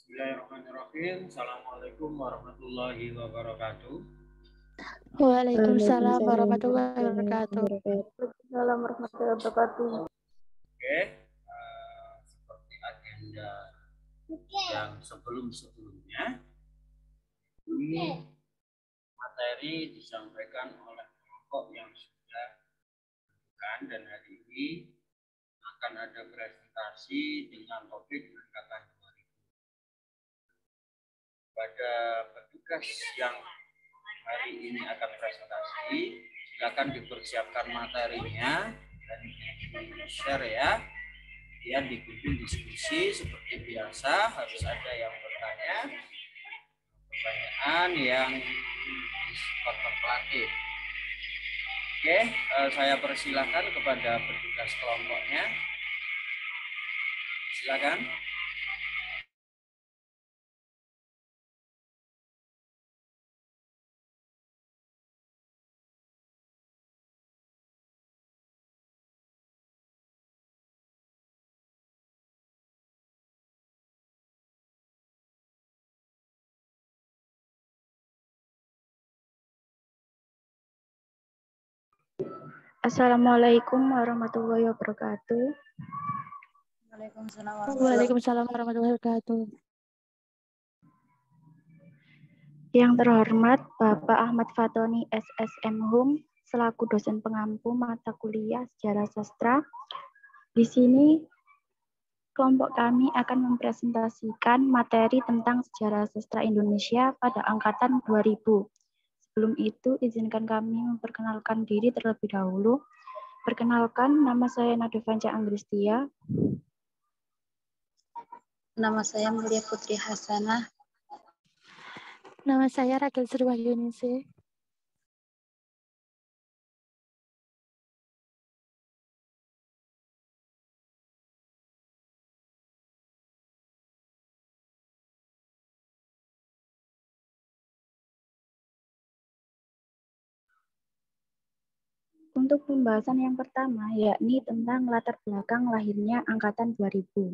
Bismillahirrahmanirrahim. Assalamualaikum warahmatullahi wabarakatuh. Waalaikumsalam warahmatullahi wabarakatuh. Waalaikumsalam warahmatullahi wabarakatuh. Oke, seperti agenda yang sebelum-sebelumnya, ini materi disampaikan oleh kelompok yang sudah dilakukan, dan hari ini akan ada presentasi dengan topik angkatan 2000. Pada petugas yang hari ini akan presentasi, silakan dipersiapkan materinya dan di-share ya. Kemudian dipimpin diskusi seperti biasa, harus ada yang bertanya, pertanyaan yang kontemplatif. Oke, saya persilakan kepada petugas kelompoknya. Silakan. Assalamualaikum warahmatullahi wabarakatuh. Waalaikumsalam warahmatullahi wabarakatuh. Yang terhormat Bapak Ahmad Fatoni SSM Hum selaku dosen pengampu mata kuliah Sejarah Sastra. Di sini kelompok kami akan mempresentasikan materi tentang sejarah sastra Indonesia pada angkatan 2000. Sebelum itu, izinkan kami memperkenalkan diri terlebih dahulu. Perkenalkan, nama saya Nadevanca Anggristia. Nama saya Mulia Putri Hasanah. Nama saya Rachel Sriwahyunise. Untuk pembahasan yang pertama, yakni tentang latar belakang lahirnya angkatan 2000.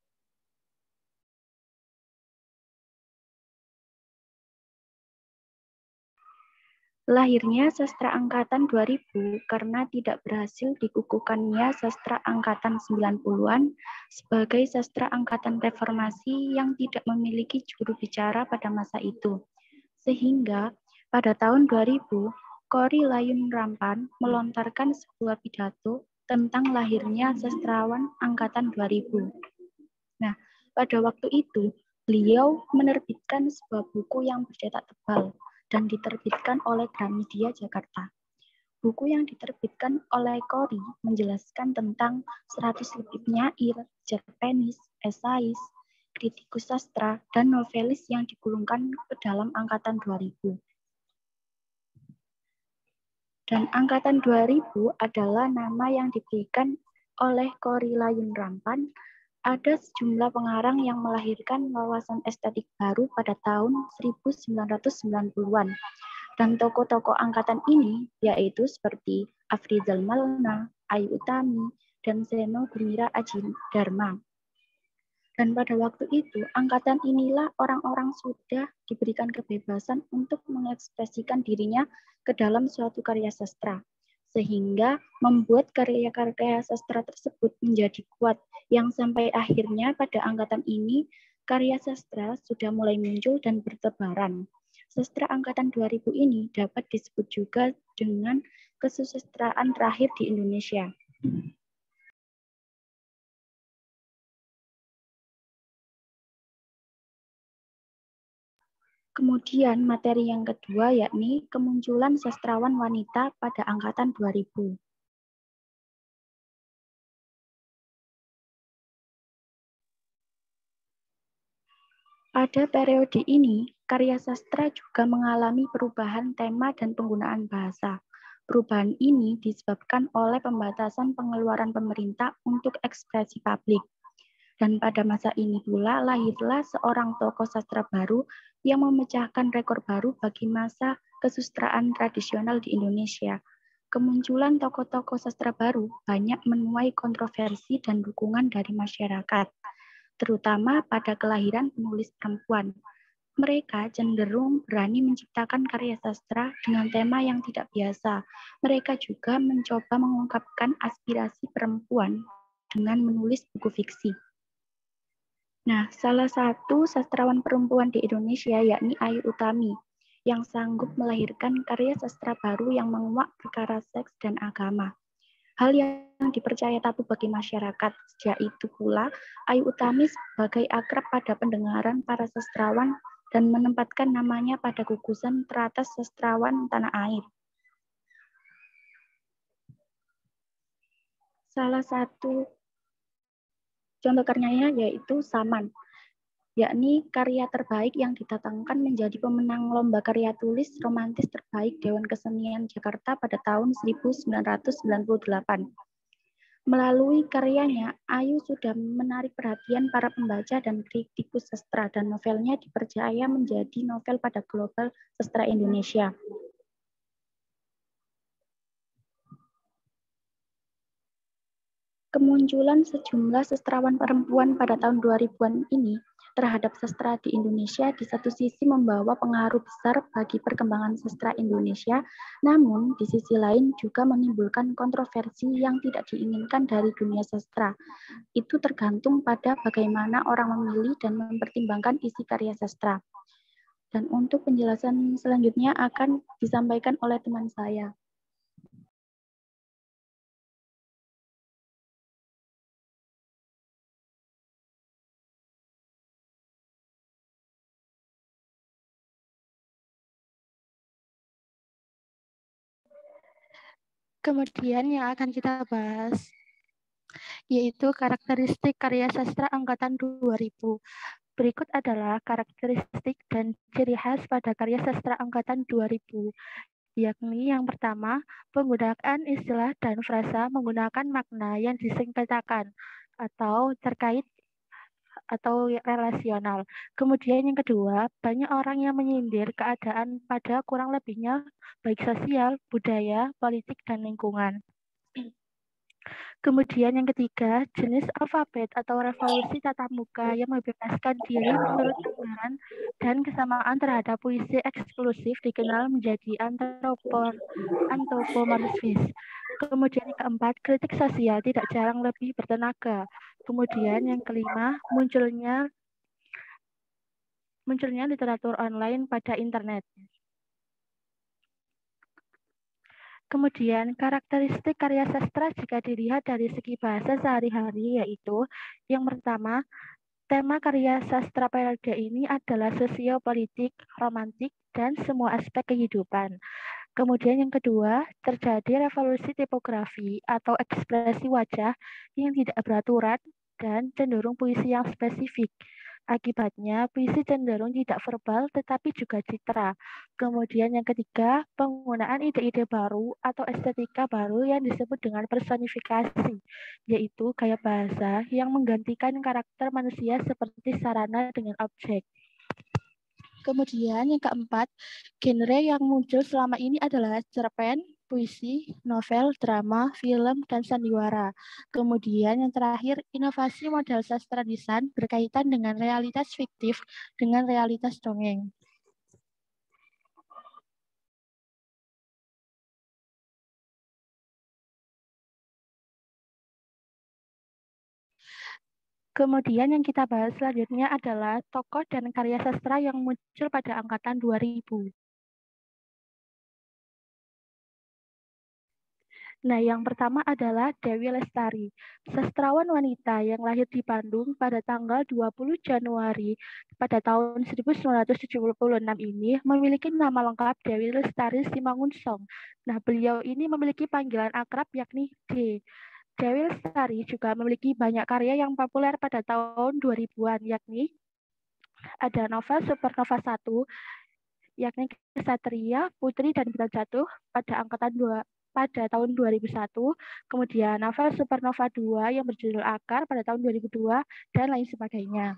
Lahirnya sastra angkatan 2000 karena tidak berhasil dikukuhkannya sastra angkatan 90-an sebagai sastra angkatan reformasi yang tidak memiliki juru bicara pada masa itu. Sehingga pada tahun 2000, Kori Layun Rampan melontarkan sebuah pidato tentang lahirnya sastrawan angkatan 2000. Nah, pada waktu itu, beliau menerbitkan sebuah buku yang bercetak tebal dan diterbitkan oleh Gramedia Jakarta. Buku yang diterbitkan oleh Kori menjelaskan tentang 100 lebih penyair, cerpenis, esais, kritikus sastra, dan novelis yang digulungkan ke dalam angkatan 2000. Dan angkatan 2000 adalah nama yang diberikan oleh Kori Layun Rampan. Ada sejumlah pengarang yang melahirkan wawasan estetik baru pada tahun 1990-an. Dan tokoh-tokoh angkatan ini yaitu seperti Afrizal Malna, Ayu Utami, dan Seno Gumira Aji Dharma. Dan pada waktu itu, angkatan inilah orang-orang sudah diberikan kebebasan untuk mengekspresikan dirinya ke dalam suatu karya sastra, sehingga membuat karya-karya sastra tersebut menjadi kuat, yang sampai akhirnya pada angkatan ini, karya sastra sudah mulai muncul dan bertebaran. Sastra angkatan 2000 ini dapat disebut juga dengan kesusastraan terakhir di Indonesia. Kemudian materi yang kedua yakni kemunculan sastrawan wanita pada angkatan 2000. Pada periode ini, karya sastra juga mengalami perubahan tema dan penggunaan bahasa. Perubahan ini disebabkan oleh pembatasan pengeluaran pemerintah untuk ekspresi publik. Dan pada masa ini pula lahirlah seorang tokoh sastra baru yang memecahkan rekor baru bagi masa kesusastraan tradisional di Indonesia. Kemunculan tokoh-tokoh sastra baru banyak menuai kontroversi dan dukungan dari masyarakat. terutama pada kelahiran penulis perempuan. Mereka cenderung berani menciptakan karya sastra dengan tema yang tidak biasa. Mereka juga mencoba mengungkapkan aspirasi perempuan dengan menulis buku fiksi. Nah, salah satu sastrawan perempuan di Indonesia yakni Ayu Utami, yang sanggup melahirkan karya sastra baru yang menguak perkara seks dan agama. Hal yang dipercaya tabu bagi masyarakat. Sejak itu pula, Ayu Utami sebagai akrab pada pendengaran para sastrawan dan menempatkan namanya pada gugusan teratas sastrawan tanah air. Salah satu contoh karyanya yaitu Saman, yakni karya terbaik yang ditatangkan menjadi pemenang lomba karya tulis romantis terbaik Dewan Kesenian Jakarta pada tahun 1998. Melalui karyanya, Ayu sudah menarik perhatian para pembaca dan kritikus sastra, dan novelnya dipercaya menjadi novel pada global sastra Indonesia. Kemunculan sejumlah sastrawan perempuan pada tahun 2000-an ini terhadap sastra di Indonesia di satu sisi membawa pengaruh besar bagi perkembangan sastra Indonesia, namun di sisi lain juga menimbulkan kontroversi yang tidak diinginkan dari dunia sastra. Itu tergantung pada bagaimana orang memilih dan mempertimbangkan isi karya sastra. Dan untuk penjelasan selanjutnya akan disampaikan oleh teman saya. Kemudian yang akan kita bahas yaitu karakteristik karya sastra angkatan 2000. Berikut adalah karakteristik dan ciri khas pada karya sastra angkatan 2000, yakni yang pertama, penggunaan istilah dan frasa menggunakan makna yang disingkatakan atau terkait atau relasional. Kemudian yang kedua, banyak orang yang menyindir keadaan pada kurang lebihnya baik sosial, budaya, politik, dan lingkungan. Kemudian yang ketiga, jenis alfabet atau revolusi tatap muka yang membebaskan diri menurut anggaran dan kesamaan terhadap puisi eksklusif dikenal menjadi antropomorfis. Kemudian yang keempat, kritik sosial tidak jarang lebih bertenaga. Kemudian yang kelima, munculnya literatur online pada internet. Kemudian, karakteristik karya sastra jika dilihat dari segi bahasa sehari-hari yaitu yang pertama, tema karya sastra periode ini adalah sosiopolitik, romantik, dan semua aspek kehidupan. Kemudian yang kedua, terjadi revolusi tipografi atau ekspresi wajah yang tidak beraturan dan cenderung puisi yang spesifik. Akibatnya, puisi cenderung tidak verbal tetapi juga citra. Kemudian yang ketiga, penggunaan ide-ide baru atau estetika baru yang disebut dengan personifikasi, yaitu gaya bahasa yang menggantikan karakter manusia seperti sarana dengan objek. Kemudian yang keempat, genre yang muncul selama ini adalah cerpen, puisi, novel, drama, film, dan sandiwara. Kemudian yang terakhir, inovasi model sastra lisan berkaitan dengan realitas fiktif dengan realitas dongeng. Kemudian yang kita bahas selanjutnya adalah tokoh dan karya sastra yang muncul pada angkatan 2000. Nah, yang pertama adalah Dewi Lestari, sastrawan wanita yang lahir di Bandung pada tanggal 20 Januari pada tahun 1976 ini memiliki nama lengkap Dewi Lestari Simangunsong. Nah, beliau ini memiliki panggilan akrab yakni D. Dewi Lestari juga memiliki banyak karya yang populer pada tahun 2000-an, yakni ada novel Supernova 1, yakni Kesatria, Putri, dan Bintang Jatuh pada tahun 2001, kemudian novel Supernova 2 yang berjudul Akar pada tahun 2002, dan lain sebagainya.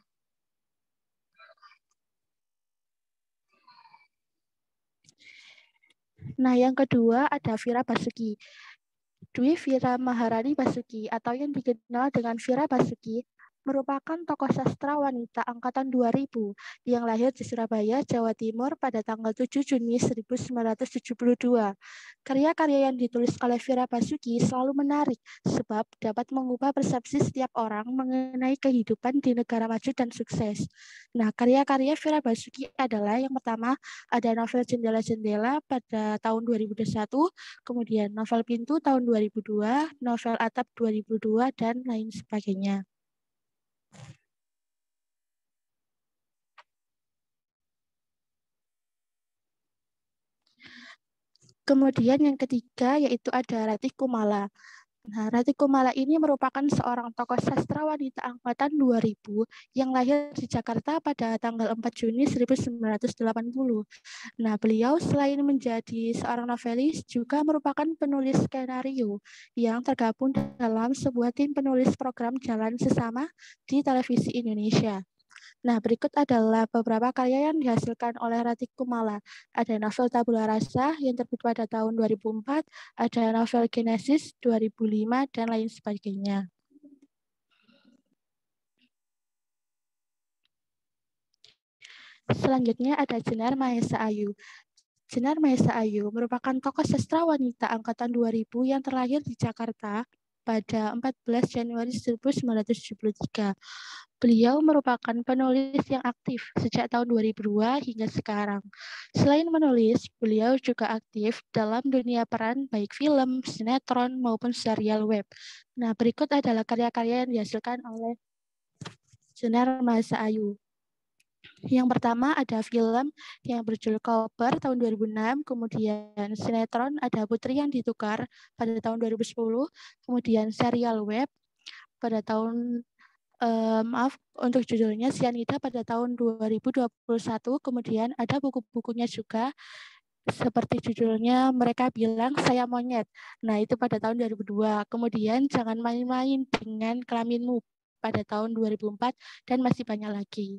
Nah, yang kedua ada Vira Basuki. Dwi Vira Maharani Basuki atau yang dikenal dengan Vira Basuki merupakan tokoh sastra wanita angkatan 2000 yang lahir di Surabaya, Jawa Timur pada tanggal 7 Juni 1972. Karya-karya yang ditulis oleh Fira Basuki selalu menarik sebab dapat mengubah persepsi setiap orang mengenai kehidupan di negara maju dan sukses. Nah, karya-karya Fira Basuki adalah yang pertama ada novel Jendela-Jendela pada tahun 2021, kemudian novel Pintu tahun 2002, novel Atap 2002, dan lain sebagainya. Kemudian yang ketiga yaitu ada Ratih Kumala. Nah, Ratih Kumala ini merupakan seorang tokoh sastra wanita angkatan 2000 yang lahir di Jakarta pada tanggal 4 Juni 1980. Nah, beliau selain menjadi seorang novelis juga merupakan penulis skenario yang tergabung dalam sebuah tim penulis program Jalan Sesama di televisi Indonesia. Nah, berikut adalah beberapa karya yang dihasilkan oleh Ratih Kumala. Ada novel Tabula Rasa yang terbit pada tahun 2004, ada novel Genesis 2005, dan lain sebagainya. Selanjutnya ada Jenar Mahesa Ayu. Jenar Mahesa Ayu merupakan tokoh sastra wanita angkatan 2000 yang terlahir di Jakarta pada 14 Januari 1973. Beliau merupakan penulis yang aktif sejak tahun 2002 hingga sekarang. Selain menulis, beliau juga aktif dalam dunia peran baik film, sinetron, maupun serial web. Nah, berikut adalah karya-karya yang dihasilkan oleh Jenar Mahesa Ayu. Yang pertama ada film yang berjudul Koper tahun 2006, kemudian sinetron ada Putri yang Ditukar pada tahun 2010, kemudian serial web pada tahun untuk judulnya Cyanida pada tahun 2021, kemudian ada buku-bukunya juga seperti judulnya Mereka Bilang Saya Monyet. Nah, itu pada tahun 2002. Kemudian Jangan Main-Main Dengan Kelaminmu pada tahun 2004 dan masih banyak lagi.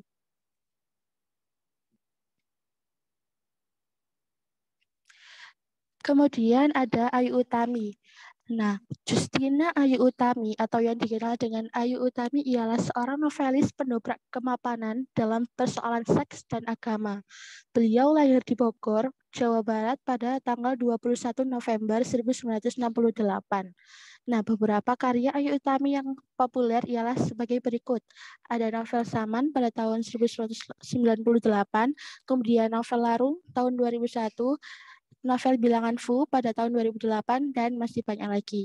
Kemudian ada Ayu Utami. Nah, Justina Ayu Utami atau yang dikenal dengan Ayu Utami ialah seorang novelis pendobrak kemapanan dalam persoalan seks dan agama. Beliau lahir di Bogor, Jawa Barat pada tanggal 21 November 1968. Nah, beberapa karya Ayu Utami yang populer ialah sebagai berikut. Ada novel Saman pada tahun 1998, kemudian novel Larung tahun 2001, novel Bilangan Fu pada tahun 2008, dan masih banyak lagi.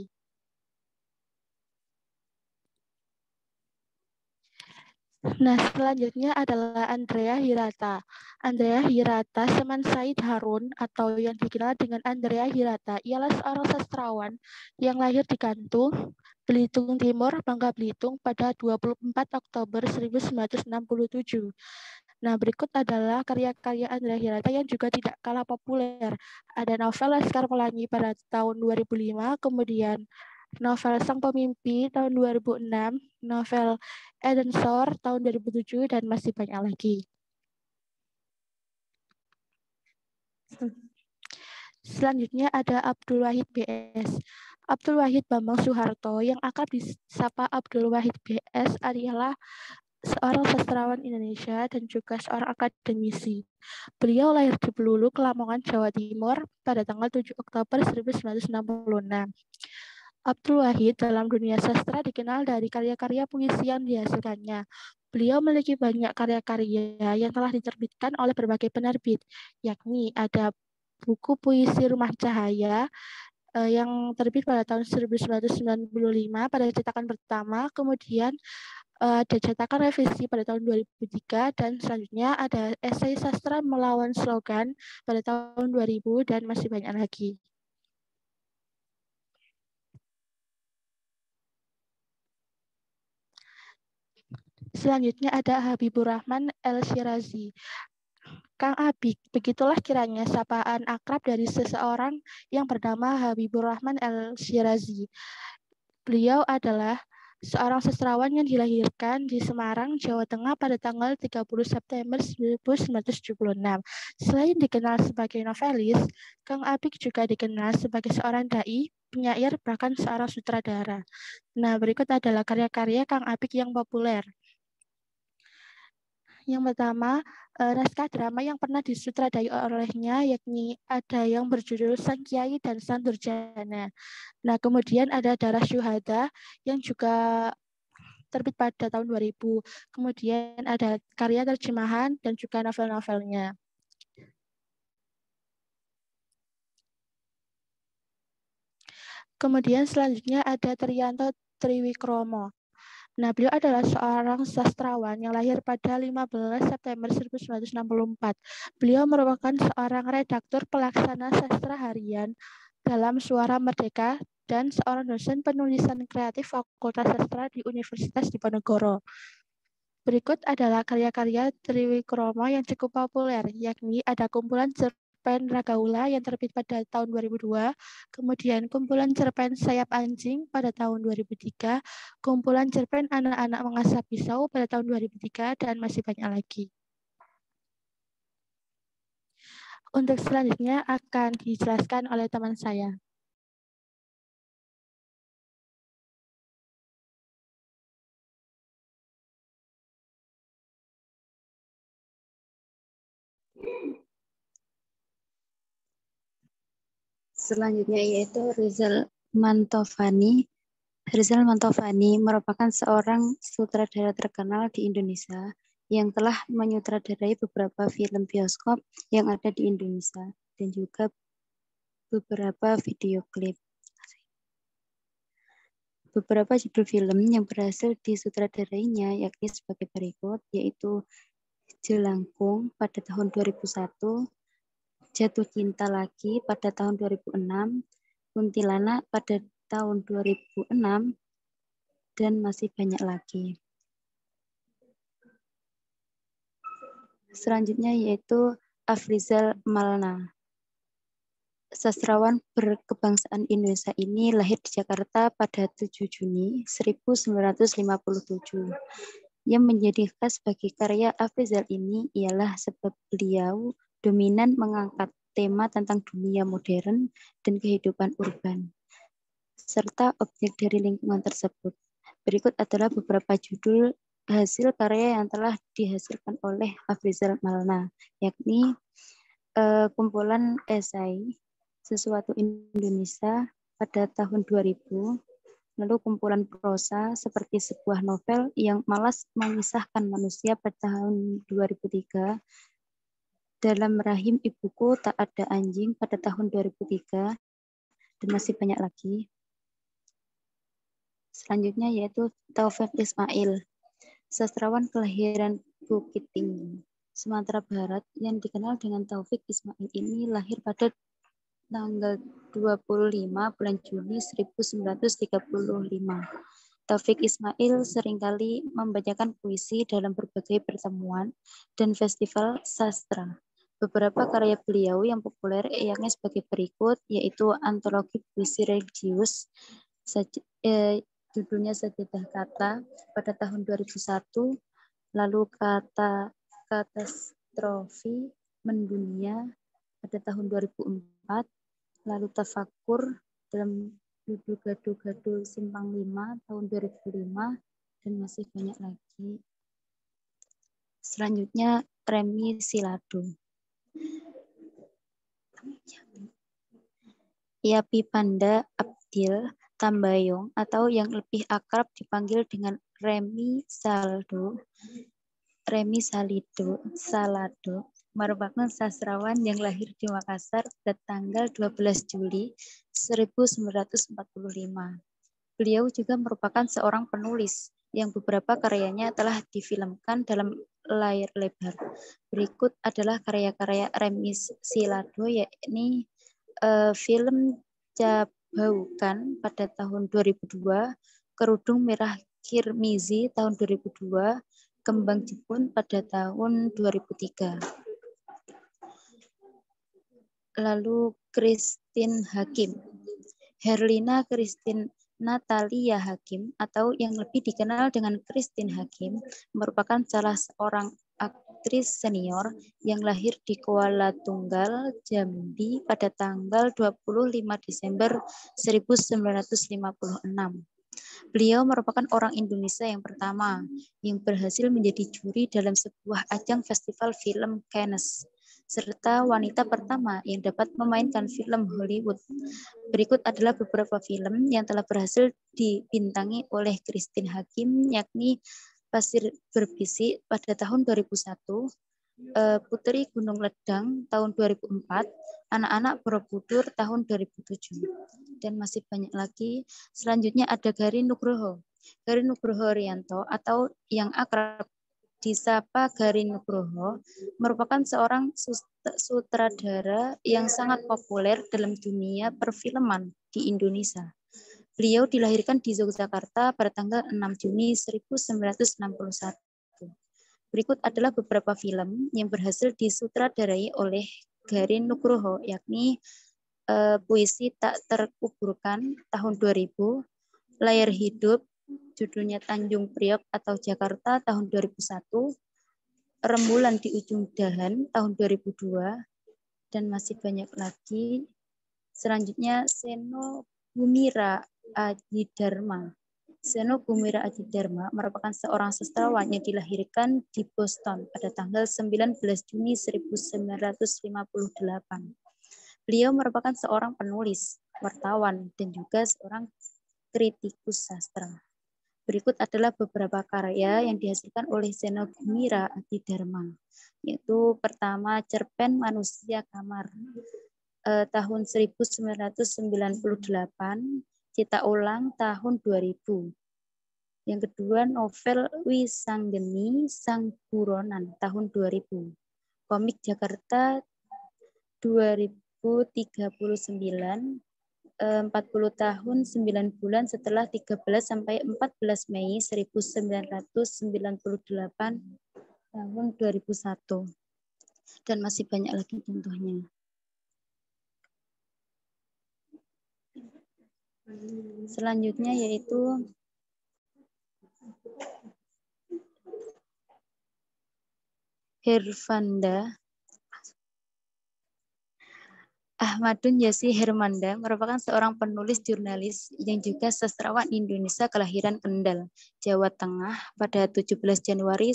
Nah, selanjutnya adalah Andrea Hirata. Andrea Hirata Seman Said Harun atau yang dikenal dengan Andrea Hirata ialah seorang sastrawan yang lahir di Gantung, Belitung Timur, Bangka Belitung pada 24 Oktober 1967. Nah, berikut adalah karya-karya Andrea Hirata yang juga tidak kalah populer. Ada novel Laskar Pelangi pada tahun 2005, kemudian novel Sang Pemimpi tahun 2006, novel Eden Shore tahun 2007, dan masih banyak lagi. Selanjutnya ada Abdul Wahid BS. Abdul Wahid Bambang Soeharto yang akrab disapa Abdul Wahid BS adalah seorang sastrawan Indonesia dan juga seorang akademisi. Beliau lahir di Peluluk, Lamongan, Jawa Timur pada tanggal 7 Oktober 1966. Abdul Wahid dalam dunia sastra dikenal dari karya-karya puisi yang dihasilkannya. Beliau memiliki banyak karya-karya yang telah diterbitkan oleh berbagai penerbit, yakni ada buku puisi Rumah Cahaya yang terbit pada tahun 1995 pada cetakan pertama, kemudian ada cetakan revisi pada tahun 2003, dan selanjutnya ada esai sastra melawan slogan pada tahun 2000, dan masih banyak lagi. Selanjutnya ada Habibur Rahman El-Shirazi. Kang Abik, begitulah kiranya sapaan akrab dari seseorang yang bernama Habibur Rahman El-Shirazi. Beliau adalah seorang sastrawan yang dilahirkan di Semarang, Jawa Tengah pada tanggal 30 September 1976. Selain dikenal sebagai novelis, Kang Apik juga dikenal sebagai seorang dai, penyair, bahkan seorang sutradara. Nah, berikut adalah karya-karya Kang Apik yang populer. Yang pertama, naskah drama yang pernah disutradai olehnya, yakni ada yang berjudul Sang Kiai dan Sang Durjana. Nah, kemudian ada Darah Syuhada yang juga terbit pada tahun 2000. Kemudian ada karya terjemahan dan juga novel-novelnya. Kemudian selanjutnya ada Triyanto Triwikromo. Nah, beliau adalah seorang sastrawan yang lahir pada 15 September 1964. Beliau merupakan seorang redaktur pelaksana sastra harian dalam Suara Merdeka dan seorang dosen penulisan kreatif Fakultas Sastra di Universitas Diponegoro. Berikut adalah karya-karya Triwikromo yang cukup populer, yakni ada kumpulan cerpen Ragaula yang terbit pada tahun 2002, kemudian kumpulan cerpen Sayap Anjing pada tahun 2003, kumpulan cerpen Anak-anak Mengasah Pisau pada tahun 2003, dan masih banyak lagi. Untuk selanjutnya akan dijelaskan oleh teman saya. Selanjutnya yaitu Rizal Mantovani. Rizal Mantovani merupakan seorang sutradara terkenal di Indonesia yang telah menyutradarai beberapa film bioskop yang ada di Indonesia dan juga beberapa video klip. Beberapa judul film yang berhasil disutradarainya yakni sebagai berikut, yaitu Jelangkung pada tahun 2001, Jatuh Cinta Lagi pada tahun 2006, Kuntilanak pada tahun 2006, dan masih banyak lagi. Selanjutnya yaitu Afrizal Malna. Sastrawan berkebangsaan Indonesia ini lahir di Jakarta pada 7 Juni 1957. Yang menjadi khas bagi karya Afrizal ini ialah sebab beliau dominan mengangkat tema tentang dunia modern dan kehidupan urban, serta objek dari lingkungan tersebut. Berikut adalah beberapa judul hasil karya yang telah dihasilkan oleh Afrizal Malna, yakni kumpulan esai Sesuatu Indonesia pada tahun 2000, lalu kumpulan prosa seperti sebuah novel yang malas memisahkan manusia pada tahun 2003, Dalam Rahim Ibuku Tak Ada Anjing pada tahun 2003, dan masih banyak lagi. Selanjutnya yaitu Taufik Ismail, sastrawan kelahiran Bukit Tinggi, Sumatera Barat, yang dikenal dengan Taufik Ismail ini lahir pada tanggal 25 bulan Juni 1935. Taufik Ismail seringkali membacakan puisi dalam berbagai pertemuan dan festival sastra. Beberapa karya beliau yang populer yakni sebagai berikut, yaitu antologi puisi religius, judulnya Sajadah Kata pada tahun 2001, lalu Katastrofi Mendunia pada tahun 2004, lalu Tafakur dalam judul Gaduh-Gaduh Simpang 5 tahun 2005, dan masih banyak lagi. Selanjutnya Remi Silado. Yapi Panda Abdil Tambayong atau yang lebih akrab dipanggil dengan Remi Salado merupakan sastrawan yang lahir di Makassar pada tanggal 12 Juli 1945. Beliau juga merupakan seorang penulis yang beberapa karyanya telah difilmkan dalam layar lebar. Berikut adalah karya-karya Remi Silado, yakni film Jabaukan pada tahun 2002, Kerudung Merah Kirmizi tahun 2002, Kembang Jepun pada tahun 2003. Lalu Christine Hakim. Herlina Christine Natalia Hakim atau yang lebih dikenal dengan Christine Hakim merupakan salah seorang aktris senior yang lahir di Kuala Tunggal, Jambi pada tanggal 25 Desember 1956. Beliau merupakan orang Indonesia yang pertama yang berhasil menjadi juri dalam sebuah ajang festival film Cannes, serta wanita pertama yang dapat memainkan film Hollywood. Berikut adalah beberapa film yang telah berhasil dibintangi oleh Christine Hakim, yakni Pasir Berbisik pada tahun 2001, Putri Gunung Ledang tahun 2004, Anak-anak Borobudur tahun 2007. Dan masih banyak lagi. Selanjutnya ada Garin Nugroho. Garin Nugroho Rianto atau yang akrab disapa Garin Nugroho merupakan seorang sutradara yang sangat populer dalam dunia perfilman di Indonesia. Beliau dilahirkan di Yogyakarta pada tanggal 6 Juni 1961. Berikut adalah beberapa film yang berhasil disutradarai oleh Garin Nugroho, yakni Puisi Tak Terkuburkan tahun 2000, Layar Hidup, judulnya Tanjung Priok atau Jakarta tahun 2001, Rembulan di Ujung Dahan tahun 2002, dan masih banyak lagi. Selanjutnya Seno Bumira Adhidharma. Seno Bumira Adhidharma merupakan seorang sastrawan yang dilahirkan di Boston pada tanggal 19 Juni 1958. Beliau merupakan seorang penulis, wartawan, dan juga seorang kritikus sastra. Berikut adalah beberapa karya yang dihasilkan oleh Seno Bumira Adhidharma, yaitu pertama Cerpen Manusia Kamar tahun 1998, Cita Ulang tahun 2000. Yang kedua novel Wisanggeni Sang Buronan tahun 2000. Komik Jakarta 2039, 40 tahun 9 bulan setelah 13 sampai 14 Mei 1998 tahun 2001. Dan masih banyak lagi contohnya. Selanjutnya yaitu Hervanda. Ahmadun Yasi Hermanda merupakan seorang penulis jurnalis yang juga sastrawan Indonesia kelahiran Kendal, Jawa Tengah pada 17 Januari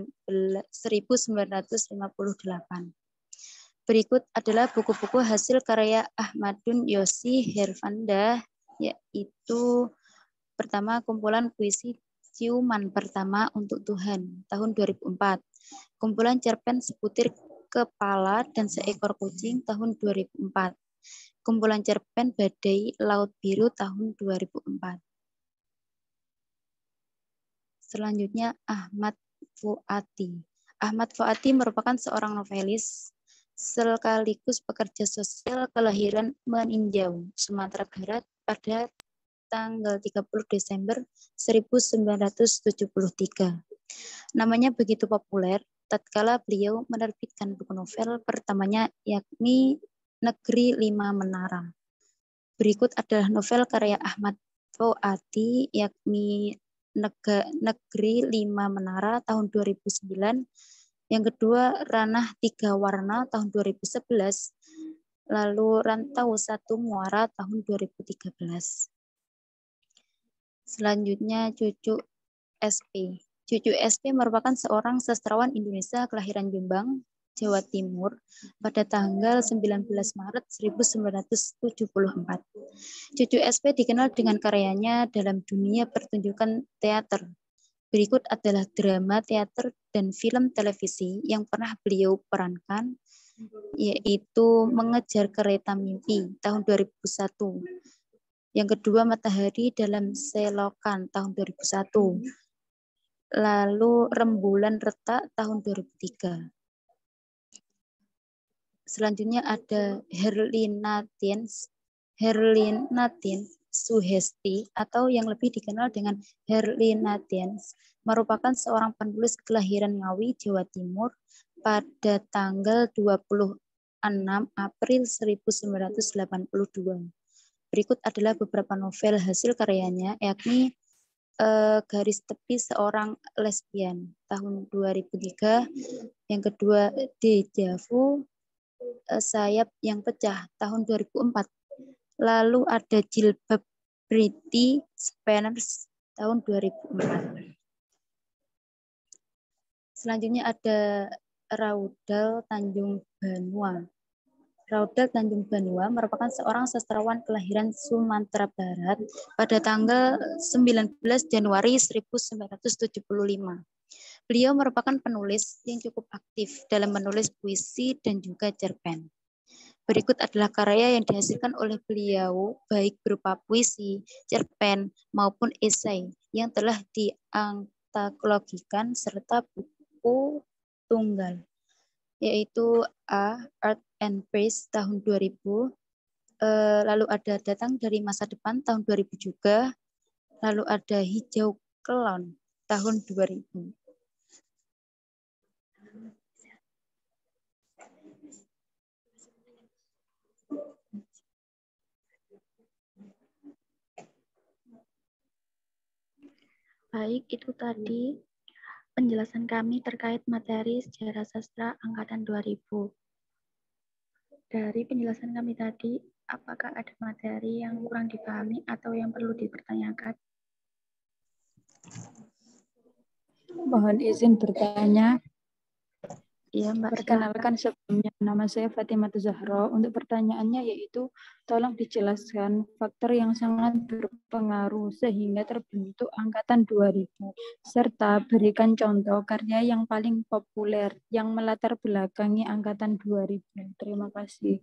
1958. Berikut adalah buku-buku hasil karya Ahmadun Yasi Hervanda, yaitu pertama kumpulan puisi Ciuman Pertama Untuk Tuhan tahun 2004, kumpulan cerpen Sebutir Kepala dan Seekor Kucing tahun 2004, kumpulan cerpen Badai Laut Biru tahun 2004. Selanjutnya Ahmad Fuati. Ahmad Fuati merupakan seorang novelis sekaligus pekerja sosial kelahiran Meninjau, Sumatera Barat pada tanggal 30 Desember 1973. Namanya begitu populer tatkala beliau menerbitkan buku novel pertamanya, yakni Negeri Lima Menara. Berikut adalah novel karya Ahmad Fuati, yakni Negeri Lima Menara tahun 2009. Yang kedua Ranah Tiga Warna tahun 2011. Lalu Rantau Satu Muara tahun 2013. Selanjutnya Cucu SP. Cucu SP merupakan seorang sastrawan Indonesia kelahiran Jombang, Jawa Timur pada tanggal 19 Maret 1974. Cucu SP dikenal dengan karyanya dalam dunia pertunjukan teater. Berikut adalah drama teater dan film televisi yang pernah beliau perankan, yaitu Mengejar Kereta Mimpi tahun 2001. Yang kedua Matahari dalam Selokan tahun 2001. Lalu Rembulan Retak tahun 2003. Selanjutnya ada Herlina Suhesti atau yang lebih dikenal dengan Herlina Tiens merupakan seorang penulis kelahiran Ngawi, Jawa Timur pada tanggal 26 April 1982. Berikut adalah beberapa novel hasil karyanya, yakni Garis Tepi Seorang Lesbian tahun 2003, yang kedua Deja Vu, Sayap yang Pecah tahun 2004. Lalu ada Jilbab Pretty Spinners tahun 2004. Selanjutnya ada Raudal Tanjung Banua. Raudal Tanjung Banua merupakan seorang sastrawan kelahiran Sumatera Barat pada tanggal 19 Januari 1975. Beliau merupakan penulis yang cukup aktif dalam menulis puisi dan juga cerpen. Berikut adalah karya yang dihasilkan oleh beliau, baik berupa puisi, cerpen, maupun esai yang telah diantologikan serta buku tunggal, yaitu Art and Peace tahun 2000, lalu ada Datang dari Masa Depan tahun 2000 juga, lalu ada Hijau Kelon tahun 2000. Baik, itu tadi penjelasan kami terkait materi sejarah sastra angkatan 2000. Dari penjelasan kami tadi, apakah ada materi yang kurang dipahami atau yang perlu dipertanyakan? Mohon izin bertanya. Iya, Mbak. Perkenalkan, sebelumnya nama saya Fatimah Zahra. Untuk pertanyaannya yaitu, tolong dijelaskan faktor yang sangat berpengaruh sehingga terbentuk angkatan 2000, serta berikan contoh karya yang paling populer yang melatar belakangi angkatan 2000. Terima kasih.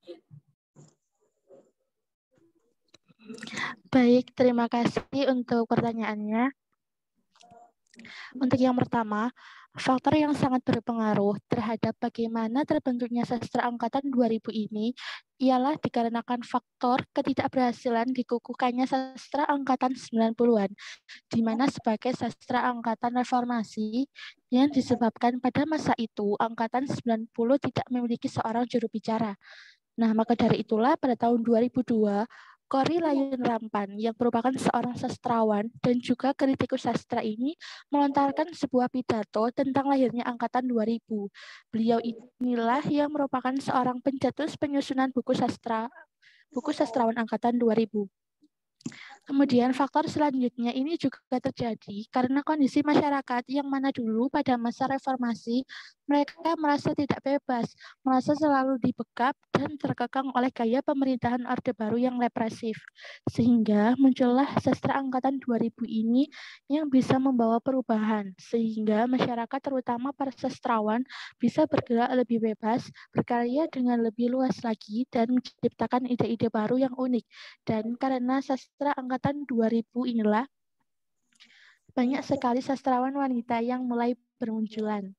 Baik, terima kasih untuk pertanyaannya. Untuk yang pertama, faktor yang sangat berpengaruh terhadap bagaimana terbentuknya sastra angkatan 2000 ini ialah dikarenakan faktor ketidakberhasilan dikukuhkannya sastra angkatan 90-an, di mana sebagai sastra angkatan reformasi yang disebabkan pada masa itu angkatan 90 tidak memiliki seorang juru bicara. Nah, maka dari itulah pada tahun 2002, Korrie Layun Rampan yang merupakan seorang sastrawan dan juga kritikus sastra ini melontarkan sebuah pidato tentang lahirnya angkatan 2000. Beliau inilah yang merupakan seorang pencetus penyusunan buku sastrawan angkatan 2000. Kemudian faktor selanjutnya ini juga terjadi karena kondisi masyarakat yang mana dulu pada masa reformasi mereka merasa tidak bebas, merasa selalu dibekap dan terkekang oleh gaya pemerintahan Orde Baru yang represif. Sehingga muncullah sastra angkatan 2000 ini yang bisa membawa perubahan, sehingga masyarakat terutama para sastrawan bisa bergerak lebih bebas, berkarya dengan lebih luas lagi, dan menciptakan ide-ide baru yang unik. Dan karena sastra angkatan 2000 inilah banyak sekali sastrawan wanita yang mulai bermunculan.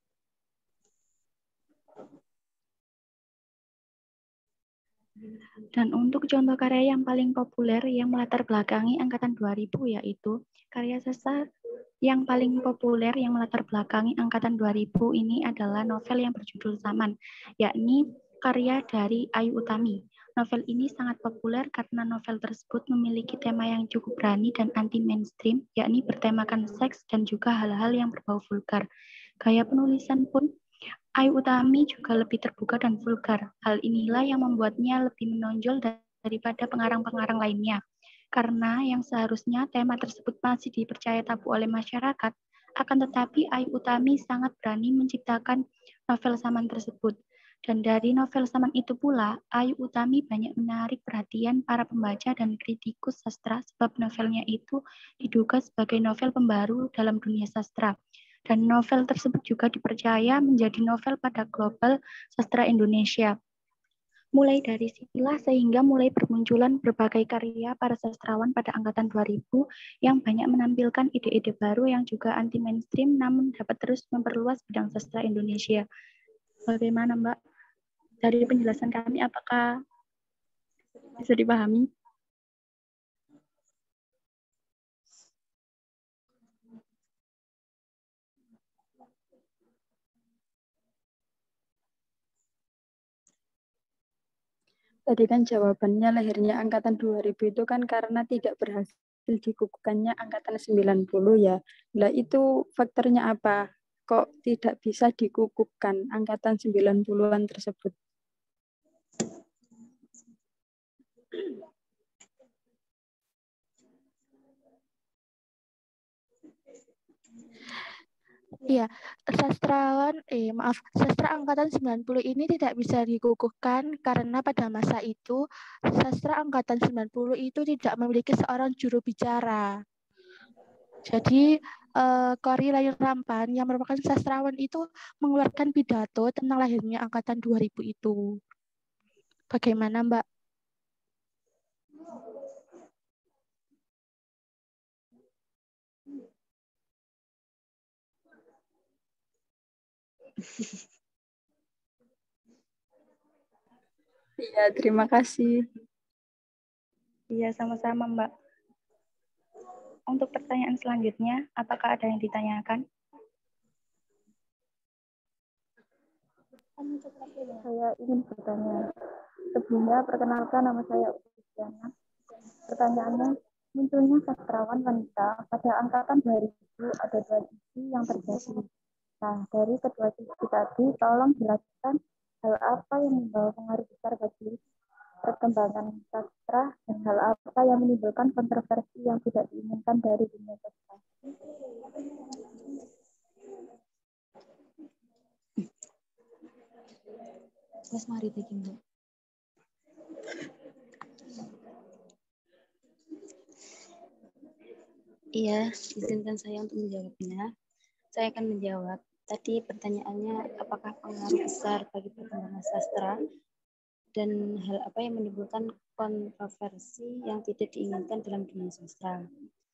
Dan untuk contoh karya yang paling populer yang melatar belakangi angkatan 2000 yaitu karya sastra yang paling populer yang melatar belakangi angkatan 2000 ini adalah novel yang berjudul Zaman, yakni karya dari Ayu Utami. Novel ini sangat populer karena novel tersebut memiliki tema yang cukup berani dan anti-mainstream, yakni bertemakan seks dan juga hal-hal yang berbau vulgar. Gaya penulisan pun Ayu Utami juga lebih terbuka dan vulgar. Hal inilah yang membuatnya lebih menonjol daripada pengarang-pengarang lainnya. Karena yang seharusnya tema tersebut masih dipercaya tabu oleh masyarakat, akan tetapi Ayu Utami sangat berani menciptakan novel Zaman tersebut. Dan dari novel Zaman itu pula, Ayu Utami banyak menarik perhatian para pembaca dan kritikus sastra sebab novelnya itu diduga sebagai novel pembaru dalam dunia sastra. Dan novel tersebut juga dipercaya menjadi novel pada global sastra Indonesia. Mulai dari sinilah sehingga mulai bermunculan berbagai karya para sastrawan pada angkatan 2000 yang banyak menampilkan ide-ide baru yang juga anti-mainstream namun dapat terus memperluas bidang sastra Indonesia. Bagaimana Mbak? Dari penjelasan kami apakah bisa dipahami? Tadi kan jawabannya lahirnya angkatan 2000 itu kan karena tidak berhasil dikukuhkannya angkatan 90 ya. Lah itu faktornya apa? Kok tidak bisa dikukuhkan angkatan 90-an tersebut? Iya, sastra angkatan 90 ini tidak bisa dikukuhkan karena pada masa itu sastra angkatan 90 itu tidak memiliki seorang juru bicara. Jadi Korrie Layun Rampan yang merupakan sastrawan itu mengeluarkan pidato tentang lahirnya angkatan 2000 itu. Bagaimana, Mbak? Iya, terima kasih. Iya, sama-sama, Mbak. Untuk pertanyaan selanjutnya, apakah ada yang ditanyakan? Saya ingin bertanya. Sebelumnya, perkenalkan nama saya Ujiana. Pertanyaannya, munculnya sastrawan wanita pada angkatan 2000 ada dua sisi yang terjadi. Nah, dari kedua sisi tadi, tolong jelaskan hal apa yang membawa pengaruh besar bagi perkembangan sastra dan hal apa yang menimbulkan kontroversi yang tidak diinginkan dari dunia sastra. Mas mari bagi Mbak. Iya, izinkan saya untuk menjawabnya. Saya akan menjawab. Tadi pertanyaannya, apakah pengaruh besar bagi perkembangan sastra dan hal apa yang menimbulkan kontroversi yang tidak diinginkan dalam dunia sastra.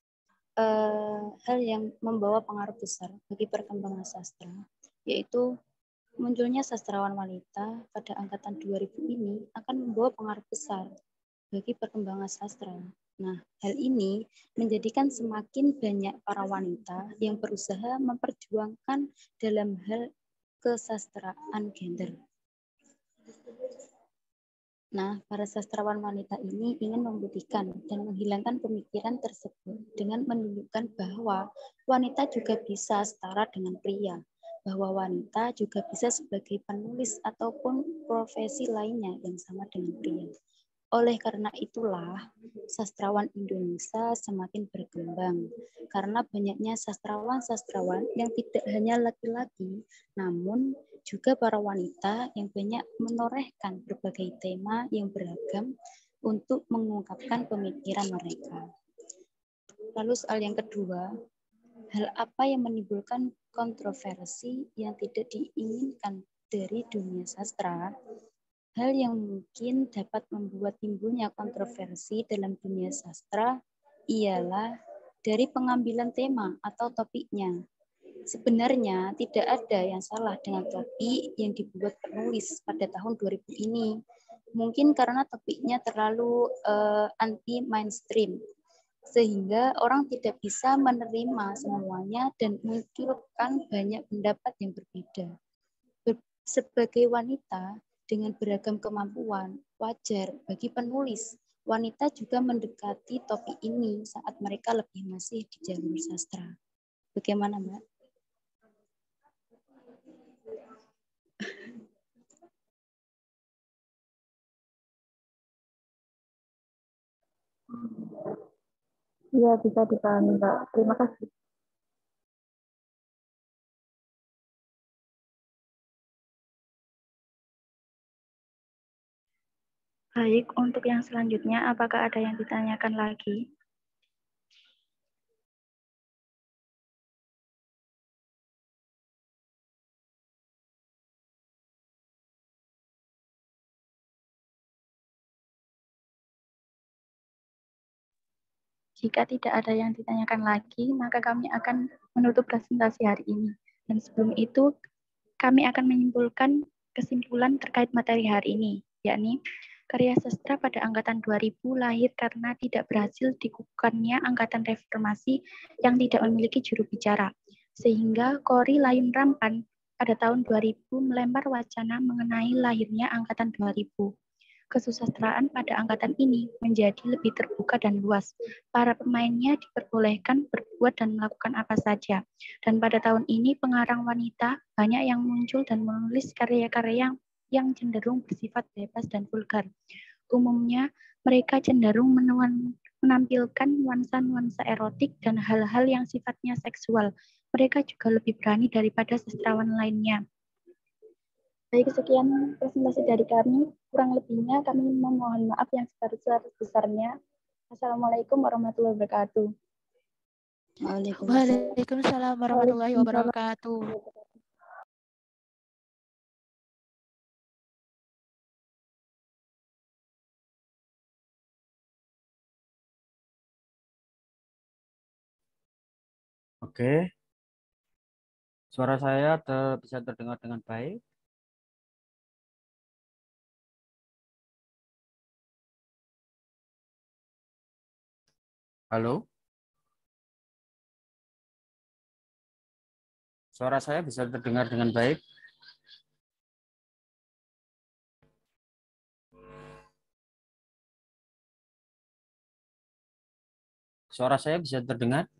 Hal yang membawa pengaruh besar bagi perkembangan sastra, yaitu munculnya sastrawan wanita pada angkatan 2000 ini akan membawa pengaruh besar bagi perkembangan sastra. Nah, hal ini menjadikan semakin banyak para wanita yang berusaha memperjuangkan dalam hal kesastraan gender. Nah, para sastrawan wanita ini ingin membuktikan dan menghilangkan pemikiran tersebut dengan menunjukkan bahwa wanita juga bisa setara dengan pria, bahwa wanita juga bisa sebagai penulis ataupun profesi lainnya yang sama dengan pria. Oleh karena itulah, sastrawan Indonesia semakin berkembang karena banyaknya sastrawan-sastrawan yang tidak hanya laki-laki, namun juga para wanita yang banyak menorehkan berbagai tema yang beragam untuk mengungkapkan pemikiran mereka. Lalu soal yang kedua, hal apa yang menimbulkan kontroversi yang tidak diinginkan dari dunia sastra? Hal yang mungkin dapat membuat timbulnya kontroversi dalam dunia sastra ialah dari pengambilan tema atau topiknya. Sebenarnya tidak ada yang salah dengan topik yang dibuat penulis pada tahun 2000 ini. Mungkin karena topiknya terlalu anti-mainstream, sehingga orang tidak bisa menerima semuanya dan munculkan banyak pendapat yang berbeda. Sebagai wanita, dengan beragam kemampuan, wajar bagi penulis wanita juga mendekati topik ini saat mereka lebih masih di jalur sastra. Bagaimana, Mbak? Iya, bisa dipahami, Mbak. Terima kasih. Baik, untuk yang selanjutnya, apakah ada yang ditanyakan lagi? Jika tidak ada yang ditanyakan lagi, maka kami akan menutup presentasi hari ini. Dan sebelum itu, kami akan menyimpulkan kesimpulan terkait materi hari ini, yakni karya sastra pada angkatan 2000 lahir karena tidak berhasil dikukuhkannya angkatan reformasi yang tidak memiliki juru bicara. Sehingga Korrie Layun Rampan pada tahun 2000 melempar wacana mengenai lahirnya angkatan 2000. Kesusastraan pada angkatan ini menjadi lebih terbuka dan luas. Para pemainnya diperbolehkan berbuat dan melakukan apa saja. Dan pada tahun ini pengarang wanita banyak yang muncul dan menulis karya-karya yang cenderung bersifat bebas dan vulgar. Umumnya mereka cenderung menampilkan nuansa-nuansa erotik dan hal-hal yang sifatnya seksual. Mereka juga lebih berani daripada sastrawan lainnya. Baik, sekian presentasi dari kami. Kurang lebihnya kami memohon maaf yang sebesar-besarnya. Assalamualaikum warahmatullahi wabarakatuh. Waalaikumsalam warahmatullahi wabarakatuh. Oke, suara saya bisa terdengar dengan baik. Halo? Suara saya bisa terdengar dengan baik? Suara saya bisa terdengar?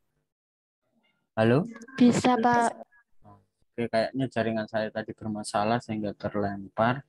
Halo? Bisa, Pak. Oke, kayaknya jaringan saya tadi bermasalah sehingga terlempar.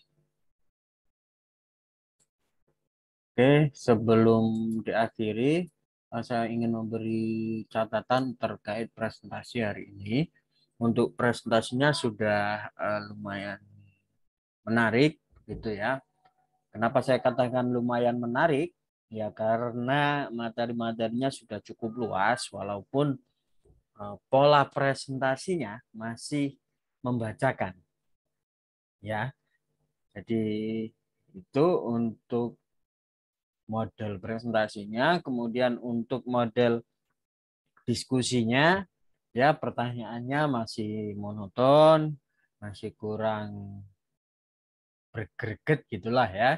Oke, sebelum diakhiri, saya ingin memberi catatan terkait presentasi hari ini. Untuk presentasinya sudah lumayan menarik, gitu ya. Kenapa saya katakan lumayan menarik? Ya karena materi-materinya sudah cukup luas, walaupun pola presentasinya masih membacakan. Ya, jadi itu untuk model presentasinya, kemudian untuk model diskusinya, ya pertanyaannya masih monoton, masih kurang bergreget gitulah ya.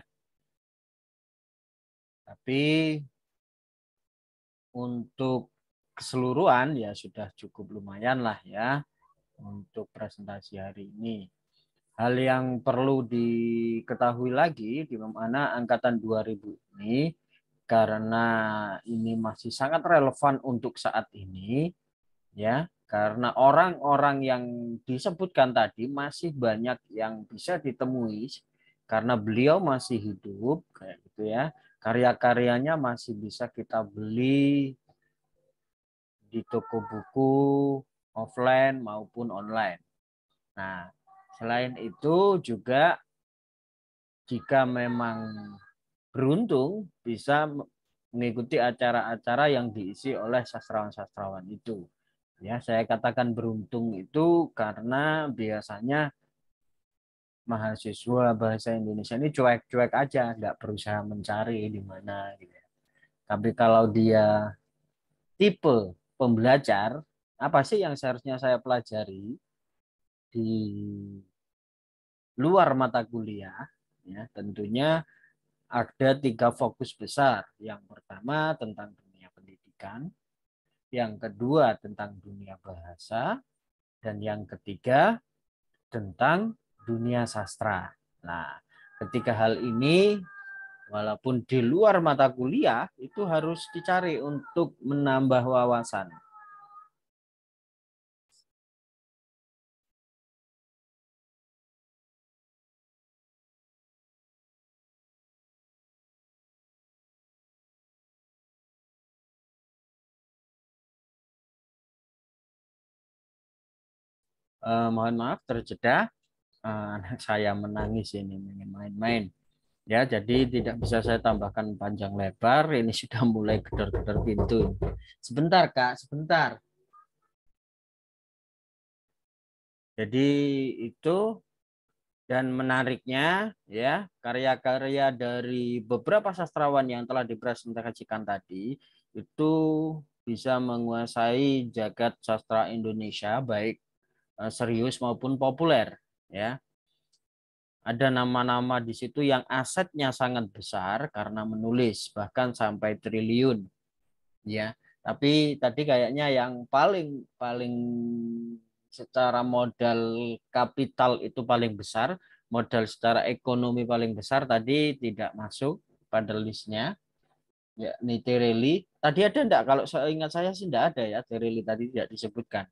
Tapi untuk keseluruhan ya sudah cukup lumayan lah ya untuk presentasi hari ini. Hal yang perlu diketahui lagi di mana angkatan 2000 ini, karena ini masih sangat relevan untuk saat ini, ya, karena orang-orang yang disebutkan tadi masih banyak yang bisa ditemui karena beliau masih hidup, kayak gitu ya. Karya-karyanya masih bisa kita beli di toko buku offline maupun online. Nah, selain itu juga jika memang beruntung bisa mengikuti acara-acara yang diisi oleh sastrawan-sastrawan itu. Ya, saya katakan beruntung itu karena biasanya mahasiswa bahasa Indonesia ini cuek-cuek aja, nggak berusaha mencari di mana gitu. Tapi kalau dia tipe pembelajar, apa sih yang seharusnya saya pelajari di luar mata kuliah? Ya, tentunya ada 3 fokus besar. Yang pertama tentang dunia pendidikan, yang kedua tentang dunia bahasa, dan yang ketiga tentang dunia sastra. Nah, ketika hal ini walaupun di luar mata kuliah itu harus dicari untuk menambah wawasan. Mohon maaf terjeda, anak saya menangis ini ingin main-main. Ya, jadi tidak bisa saya tambahkan panjang lebar. Ini sudah mulai gedor-gedor pintu. Sebentar, Kak, sebentar. Jadi itu, dan menariknya ya, karya-karya dari beberapa sastrawan yang telah dipresentasikan tadi itu bisa menguasai jagat sastra Indonesia baik serius maupun populer ya. Ada nama-nama di situ yang asetnya sangat besar karena menulis bahkan sampai triliun ya. Tapi tadi kayaknya yang paling secara modal kapital itu paling besar modal secara ekonomi paling besar tadi tidak masuk pada listnya. Ya, ini Tereli. Tadi ada enggak? Kalau ingat saya sih enggak ada ya. Tereli tadi tidak disebutkan.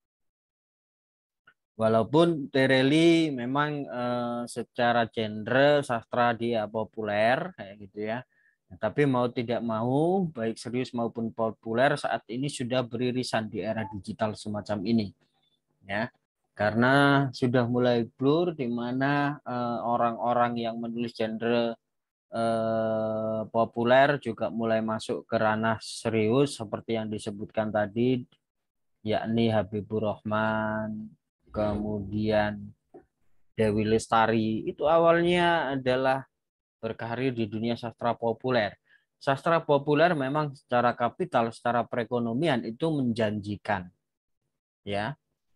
Walaupun Tereli memang secara genre sastra dia populer kayak gitu ya. Tapi mau tidak mau, baik serius maupun populer saat ini sudah beririsan di era digital semacam ini. Ya. Karena sudah mulai blur di mana orang-orang yang menulis genre populer juga mulai masuk ke ranah serius seperti yang disebutkan tadi, yakni Habibur Rahman, kemudian Dewi Lestari. Itu awalnya adalah berkarir di dunia sastra populer. Sastra populer memang secara kapital, secara perekonomian itu menjanjikan, ya.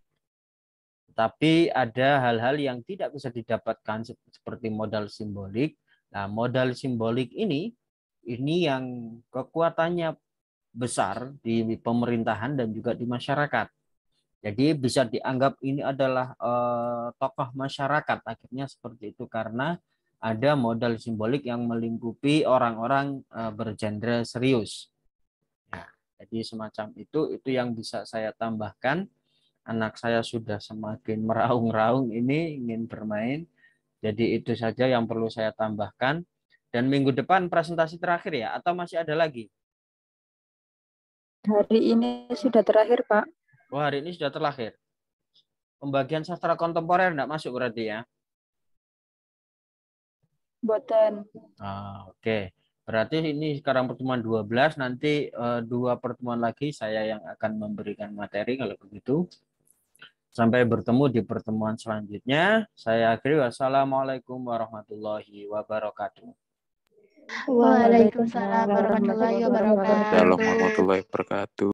Tapi ada hal-hal yang tidak bisa didapatkan seperti modal simbolik. Nah, modal simbolik ini yang kekuatannya besar di pemerintahan dan juga di masyarakat. Jadi bisa dianggap ini adalah tokoh masyarakat akhirnya seperti itu karena ada modal simbolik yang melingkupi orang-orang bergenre serius. Nah, jadi semacam itu yang bisa saya tambahkan. Anak saya sudah semakin meraung-raung ini ingin bermain. Jadi itu saja yang perlu saya tambahkan. Dan minggu depan presentasi terakhir ya, atau masih ada lagi? Hari ini sudah terakhir, Pak. Oh, hari ini sudah terakhir. Pembagian sastra kontemporer enggak masuk berarti ya? Boten. Oke. Berarti ini sekarang pertemuan 12, nanti 2 pertemuan lagi saya yang akan memberikan materi kalau begitu. Sampai bertemu di pertemuan selanjutnya. Saya akhiri. Wassalamualaikum warahmatullahi wabarakatuh. Waalaikumsalam warahmatullahi wabarakatuh. Waalaikumsalam warahmatullahi wabarakatuh.